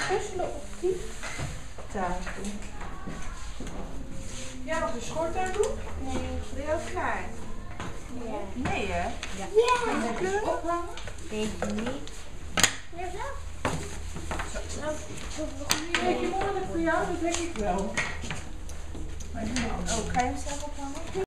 puzzelen op die tafel. Jij mag de schort aan doen? Nee. Ben je ook klaar? Ja. Nee hè? Ja. Kan je de kleur ophangen? Weet je niet. Ja, wel. Kijk, je moeilijk voor jou, dat denk ik wel. Maar oh, kan je hem zelf ophangen?